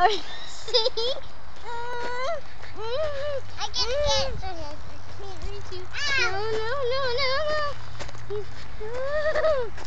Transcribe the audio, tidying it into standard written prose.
See? I can get to him. I can't reach you. No, no, no, no, no.